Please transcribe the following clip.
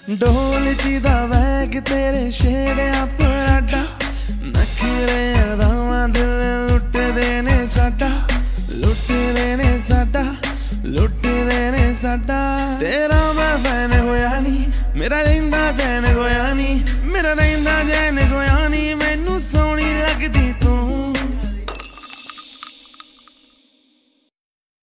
ढोल दा वैग तेरे छेड़िया पराडा, नखरे अदावां दिल लुट देने साडा, लुट देने साडा, लुट देने साडा। तेरा मैं फैन होया नी, मेरा रहिंदा चैन गोया नी, मेरा रहिंदा चैन गोया